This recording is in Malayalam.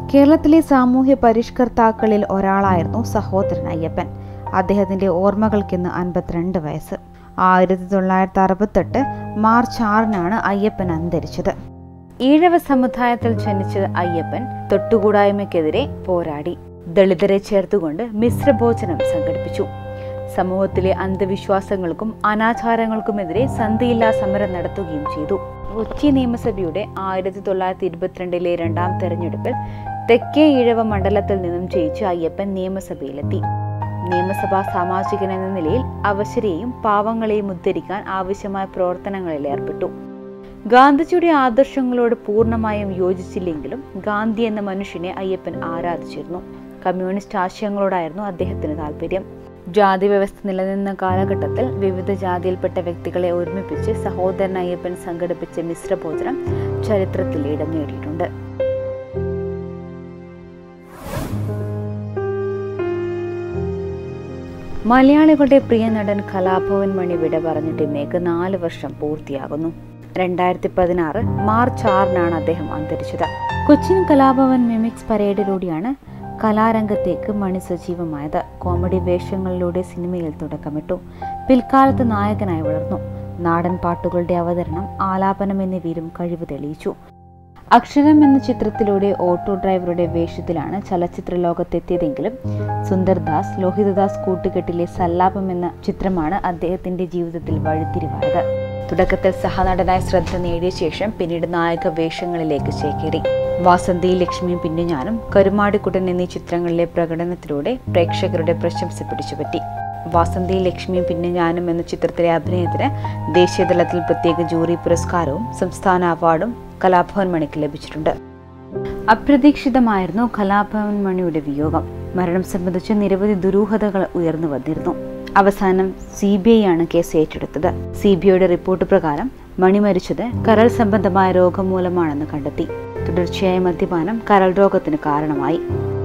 കേരളത്തിലെ സാമൂഹ്യ പരിഷ്കർത്താക്കളിൽ ഒരാളായിരുന്നു സഹോദരൻ അയ്യപ്പൻ. അദ്ദേഹത്തിന്റെ ഓർമ്മകൾക്കിന്ന് 52 വയസ്സ്. 1968 മാർച്ച് 6-നാണ് അയ്യപ്പൻ അന്തരിച്ചത്. ഈഴവ സമുദായത്തിൽ ജനിച്ച അയ്യപ്പൻ തൊട്ടുകൂടായ്മയ്ക്കെതിരെ പോരാടി. ദളിതരെ ചേർത്തുകൊണ്ട് മിശ്രഭോജനം സംഘടിപ്പിച്ചു. സമൂഹത്തിലെ അന്ധവിശ്വാസങ്ങൾക്കും അനാചാരങ്ങൾക്കുമെതിരെ സന്ധിയില്ലാ സമരം നടത്തുകയും ചെയ്തു. കൊച്ചി നിയമസഭയുടെ 1922 രണ്ടാം തെരഞ്ഞെടുപ്പിൽ തെക്കേ ഈഴവ മണ്ഡലത്തിൽ നിന്നും ജയിച്ച് അയ്യപ്പൻ നിയമസഭയിലെത്തി. നിയമസഭാ സാമാജികൻ എന്ന നിലയിൽ അവശരെയും പാവങ്ങളെയും ഉദ്ധരിക്കാൻ ആവശ്യമായ പ്രവർത്തനങ്ങളിൽ ഏർപ്പെട്ടു. ഗാന്ധിജിയുടെ ആദർശങ്ങളോട് പൂർണ്ണമായും യോജിച്ചില്ലെങ്കിലും ഗാന്ധി എന്ന മനുഷ്യനെ അയ്യപ്പൻ ആരാധിച്ചിരുന്നു. കമ്മ്യൂണിസ്റ്റ് ആശയങ്ങളോടായിരുന്നു അദ്ദേഹത്തിന് താല്പര്യം. ജാതി വ്യവസ്ഥ നിലനിന്ന കാലഘട്ടത്തിൽ വിവിധ ജാതിയിൽപ്പെട്ട വ്യക്തികളെ ഒരുമിപ്പിച്ച് സഹോദരൻ അയ്യപ്പൻ സംഘടിപ്പിച്ച മിശ്രഭോജനം ചരിത്രത്തിൽ ഇടം നേടിയിട്ടുണ്ട്. മലയാളികളുടെ പ്രിയ നടൻ കലാഭവൻ മണി വിട പറഞ്ഞിട്ട് ഇന്നേക്ക് 4 വർഷം പൂർത്തിയാകുന്നു. 2016 മാർച്ച് 6-നാണ് അദ്ദേഹം അന്തരിച്ചത്. കൊച്ചിൻ കലാഭവൻ മിമിക്സ് പരേഡിലൂടെയാണ് കലാരംഗത്തേക്ക് മണി സജീവമായത്. കോമഡി വേഷങ്ങളിലൂടെ സിനിമയിൽ തുടക്കമിട്ടു. പിൽക്കാലത്ത് നായകനായി വളർന്നു. നാടൻ പാട്ടുകളുടെ അവതരണം, ആലാപനം എന്നിവയിലും കഴിവ് തെളിയിച്ചു. അക്ഷരം എന്ന ചിത്രത്തിലൂടെ ഓട്ടോ ഡ്രൈവറുടെ വേഷത്തിലാണ് ചലച്ചിത്ര ലോകത്തെത്തിയതെങ്കിലും സുന്ദർദാസ്, ലോഹിതദാസ് കൂട്ടുകെട്ടിലെ സല്ലാപം എന്ന ചിത്രമാണ് അദ്ദേഹത്തിന്റെ ജീവിതത്തിൽ വഴിത്തിരിവായത്. തുടക്കത്തിൽ സഹനടനായി ശ്രദ്ധ നേടിയ ശേഷം പിന്നീട് നായക വേഷങ്ങളിലേക്ക് ചേക്കേറി. വാസന്തി, ലക്ഷ്മിയും പിന്നെ ഞാനും, കരുമാടിക്കുട്ടൻ എന്നീ ചിത്രങ്ങളിലെ പ്രകടനത്തിലൂടെ പ്രേക്ഷകരുടെ പ്രശംസ പിടിച്ചുപറ്റി. വാസന്തി, ലക്ഷ്മിയും പിന്നെ ഞാനും എന്ന ചിത്രത്തിലെ അഭിനയത്തിന് ദേശീയതലത്തിൽ പ്രത്യേക ജൂറി പുരസ്കാരവും സംസ്ഥാന അവാർഡും കലാഭവൻ മണിക്ക് ലഭിച്ചിട്ടുണ്ട്. അപ്രതീക്ഷിതമായിരുന്നു കലാഭവൻ മണിയുടെ വിയോഗം. മരണം സംബന്ധിച്ച് നിരവധി ദുരൂഹതകൾ ഉയർന്നു വന്നിരുന്നു. അവസാനം CBI ആണ് കേസ് ഏറ്റെടുത്തത്. CBIയുടെ റിപ്പോർട്ട് പ്രകാരം മണി മരിച്ചത് കരൾ സംബന്ധമായ രോഗം മൂലമാണെന്ന് കണ്ടെത്തി. തുടർച്ചയായ മദ്യപാനം കരൾ രോഗത്തിന് കാരണമായി.